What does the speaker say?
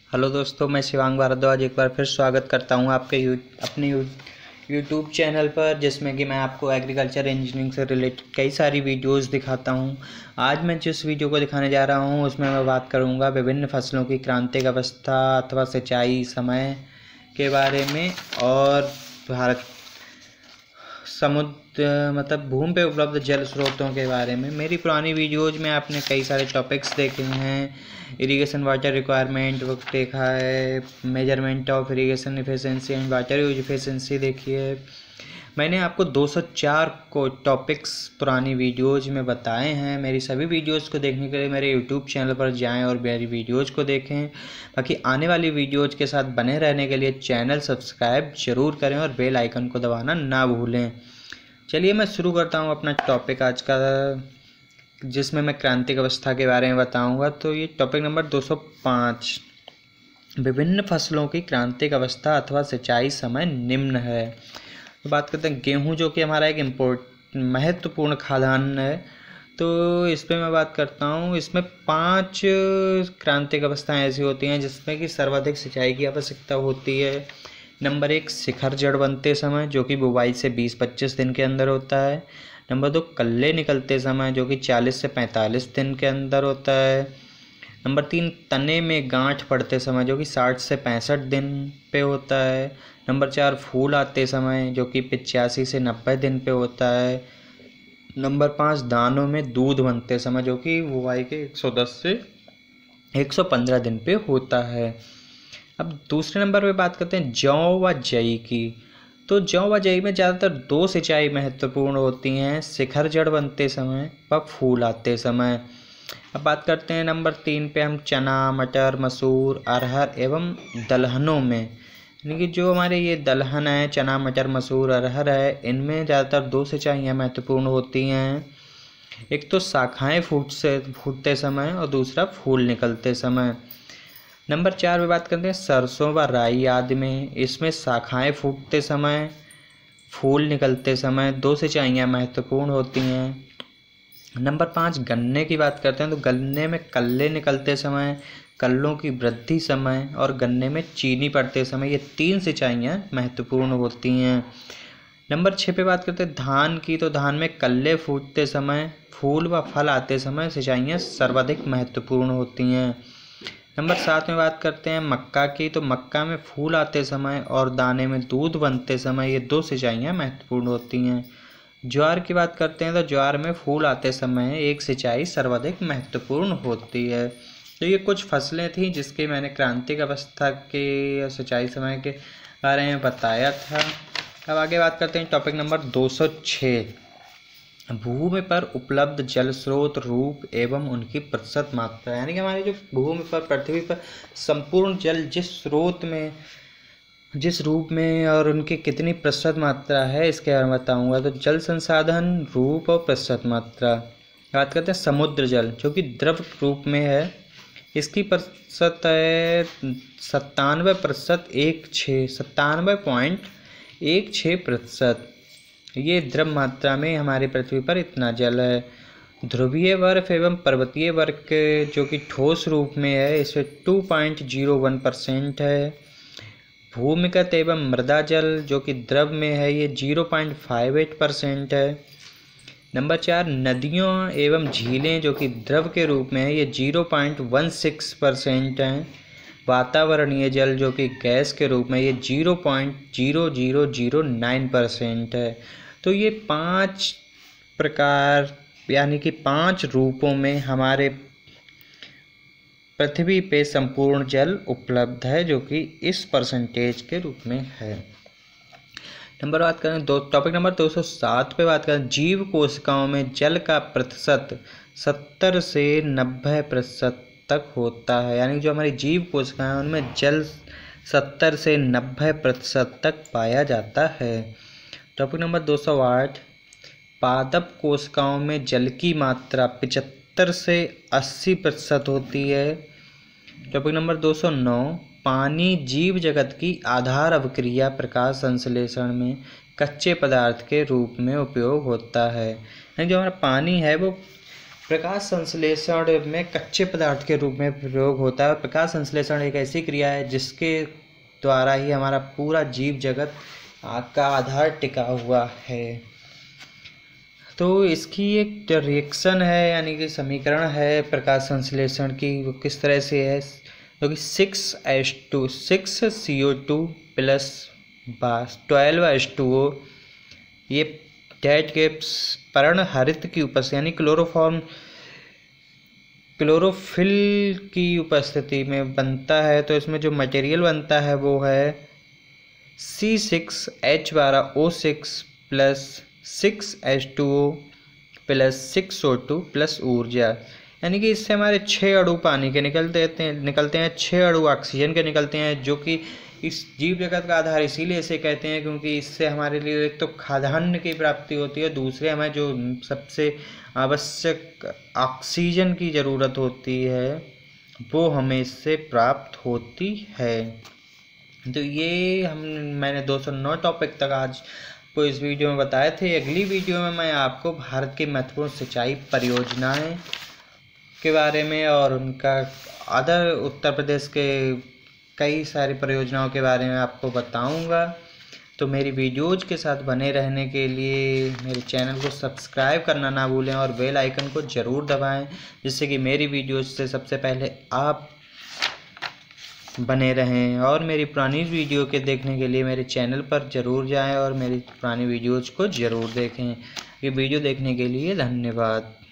Hello दोस्तों, मैं शिवांग भारद्वाज एक बार फिर स्वागत करता हूं आपके अपने यूट्यूब चैनल पर, जिसमें कि मैं आपको एग्रीकल्चर इंजीनियरिंग से रिलेटेड कई सारी वीडियोस दिखाता हूं। आज मैं जिस वीडियो को दिखाने जा रहा हूं उसमें मैं बात करूंगा विभिन्न फसलों की क्रांतिक अवस्था अथवा सिंचाई समय के बारे में और भारत समुद्र भूमि पे उपलब्ध जल स्रोतों के बारे में। मेरी पुरानी वीडियोज में आपने कई सारे टॉपिक्स देखे हैं। इरिगेशन वाटर रिक्वायरमेंट वक्त देखा है, measurement of irrigation efficiency and water use efficiency देखी है। मैंने आपको 204 को टॉपिक्स पुरानी वीडियोज में बताए हैं। मेरी सभी वीडियोज को देखने के लिए मेरे यूट्यूब चैनल पर जाएं और मेरी वीडियोज को देखें। बाकी आने वाली वीडियोज के साथ बने रहने के लिए चैनल सब्सक्राइब जरूर करें और बेल आइकन को दबाना ना भूलें। चलिए मैं शुरू करता हूँ अपना टॉपिक आज का, जिसमें मैं क्रांतिक अवस्था के बारे में बताऊँगा। तो ये टॉपिक नंबर 205, विभिन्न फसलों की क्रांतिक अवस्था अथवा सिंचाई समय निम्न है। तो बात करते हैं गेहूं, जो कि हमारा एक महत्वपूर्ण खाद्यान्न है। तो इस पर मैं बात करता हूँ। इसमें 5 क्रांतिक अवस्थाएं ऐसी होती हैं जिसमें कि सर्वाधिक सिंचाई की आवश्यकता होती है। नंबर 1, शिखर जड़ बनते समय, जो कि बुवाई से 20-25 दिन के अंदर होता है। नंबर 2, कल्ले निकलते समय, जो कि 40 से 45 दिन के अंदर होता है। नंबर 3, तने में गांठ पड़ते समय, जो कि 60 से 65 दिन पे होता है। नंबर 4, फूल आते समय, जो कि 85 से 90 दिन पे होता है। नंबर 5, दानों में दूध बनते समय, जो कि बुवाई के 110 से 115 दिन पे होता है। अब दूसरे नंबर पे बात करते हैं जौ व जई की। तो जौ व जई में ज़्यादातर 2 सिंचाई महत्वपूर्ण होती हैं, शिखर जड़ बनते समय व फूल आते समय। अब बात करते हैं नंबर 3 पे हम चना, मटर, मसूर, अरहर एवं दलहनों में। यानी कि जो हमारे ये दलहन है, चना, मटर, मसूर, अरहर है, इनमें ज़्यादातर 2 सिंचाइयाँ महत्वपूर्ण होती हैं। एक तो शाखाएँ फूटते समय और दूसरा फूल निकलते समय। नंबर 4 पे बात करते हैं सरसों व राई आदि में। इसमें शाखाएँ फूटते समय, फूल निकलते समय 2 सिंचाइयाँ महत्वपूर्ण होती हैं। नंबर 5 गन्ने की बात करते हैं। तो गन्ने में कल्ले निकलते समय, कल्लों की वृद्धि समय और गन्ने में चीनी पड़ते समय, ये 3 सिंचाइयाँ महत्वपूर्ण होती हैं। नंबर 6 पे बात करते हैं धान की। तो धान में कल्ले फूटते समय, फूल व फल आते समय सिंचाइयाँ सर्वाधिक महत्वपूर्ण होती हैं। नंबर 7 में बात करते हैं मक्का की। तो मक्का में फूल आते समय और दाने में दूध बनते समय, ये 2 सिंचाइयाँ महत्वपूर्ण होती हैं। ज्वार की बात करते हैं। तो ज्वार में फूल आते समय 1 सिंचाई सर्वाधिक महत्वपूर्ण होती है। तो ये कुछ फसलें थी जिसके मैंने क्रांतिक अवस्था के सिंचाई समय के बारे में बताया था। अब आगे बात करते हैं टॉपिक नंबर 206, भूमि पर उपलब्ध जल स्रोत, रूप एवं उनकी प्रतिशत मात्रा। यानी कि हमारी जो भूमि पर, पृथ्वी पर संपूर्ण जल जिस रूप में और उनकी कितनी प्रतिशत मात्रा है, इसके बारे में बताऊंगा। तो जल संसाधन, रूप और प्रतिशत मात्रा। बात करते हैं समुद्र जल, जो कि द्रव रूप में है। इसकी प्रतिशत है 97%, 97.16%। ये द्रव मात्रा में हमारी पृथ्वी पर इतना जल है। ध्रुवीय बर्फ एवं पर्वतीय बर्फ जो कि ठोस रूप में है, इसमें 2.01% है। भूमिगत एवं मृदा जल जो कि द्रव में है, ये 0.58% है। नंबर 4 नदियों एवं झीलें जो कि द्रव के रूप में है, ये 0.16% हैं। वातावरणीय जल जो कि गैस के रूप में, ये 0.0009% है। तो ये 5 प्रकार यानी कि 5 रूपों में हमारे पृथ्वी पे संपूर्ण जल उपलब्ध है, जो कि इस परसेंटेज के रूप में है। बात करें टॉपिक नंबर 207 पे बात करें जीव कोशिकाओं में जल का प्रतिशत 70 से 90% तक होता है। यानी जो हमारी जीव कोशिकाएं हैं उनमें जल 70 से 90% तक पाया जाता है। टॉपिक नंबर 208, पादप कोशिकाओं में जल की मात्रा 75 से 80% होती है। टॉपिक नंबर 209, पानी जीव जगत की आधार अभिक्रिया प्रकाश संश्लेषण में कच्चे पदार्थ के रूप में उपयोग होता है। यानी जो हमारा पानी है वो प्रकाश संश्लेषण में कच्चे पदार्थ के रूप में प्रयोग होता है। प्रकाश संश्लेषण एक ऐसी क्रिया है जिसके द्वारा ही हमारा पूरा जीव जगत का आधार टिका हुआ है। तो इसकी एक रिएक्शन है, यानी कि समीकरण है प्रकाश संश्लेषण की, वो किस तरह से है, जो कि 6H2 6CO2 प्लस 12H2O, ये डेट के पर्णहरित की उपस्थिति यानी क्लोरोफिल की उपस्थिति में बनता है। तो इसमें जो मटेरियल बनता है वो है C6H12O6 plus 6H2O plus 6O2 plus ऊर्जा, यानी कि इससे हमारे 6 अणु पानी के निकलते हैं 6 अणु ऑक्सीजन के निकलते हैं, जो कि इस जीव जगत का आधार इसीलिए इसे कहते हैं क्योंकि इससे हमारे लिए एक तो खाद्यान्न की प्राप्ति होती है, दूसरे हमें जो सबसे आवश्यक ऑक्सीजन की ज़रूरत होती है वो हमें इससे प्राप्त होती है। तो ये मैंने 209 टॉपिक तक आज को इस वीडियो में बताए थे। अगली वीडियो में मैं आपको भारत की महत्वपूर्ण सिंचाई परियोजनाएं के बारे में और उनका अदर उत्तर प्रदेश के कई सारी परियोजनाओं के बारे में आपको बताऊंगा। तो मेरी वीडियोज़ के साथ बने रहने के लिए मेरे चैनल को सब्सक्राइब करना ना भूलें और बेल आइकन को ज़रूर दबाएं, जिससे कि मेरी वीडियोज़ से सबसे पहले आप बने रहें। और मेरी पुरानी वीडियो के देखने के लिए मेरे चैनल पर ज़रूर जाएं और मेरी पुरानी वीडियोज़ को ज़रूर देखें। ये वीडियो देखने के लिए धन्यवाद।